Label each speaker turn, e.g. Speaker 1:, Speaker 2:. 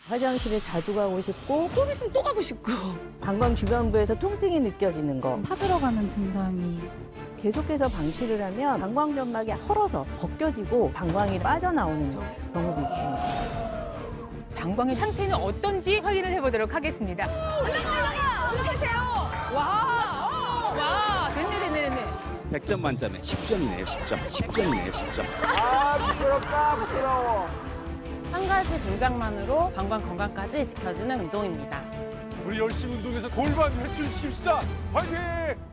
Speaker 1: 화장실에 자주 가고 싶고
Speaker 2: 좀 있으면 또 가고 싶고.
Speaker 1: 방광 주변부에서 통증이 느껴지는 거.
Speaker 3: 타들어가는 증상이
Speaker 1: 계속해서 방치를 하면 방광점막이 헐어서 벗겨지고 방광이 빠져나오는 경우도 있습니다.
Speaker 4: 방광의 상태는 어떤지 확인을 해보도록 하겠습니다. 올라가세요. 와, 됐네.
Speaker 5: 100점 만점에 10점이네요, 10점. 10점이네요, 10점.
Speaker 6: 아, 부끄럽다, 부끄러워.
Speaker 7: 한 가지 동작만으로 방광 건강까지 지켜주는 운동입니다.
Speaker 6: 우리 열심히 운동해서 골반 회춘시킵시다. 화이팅!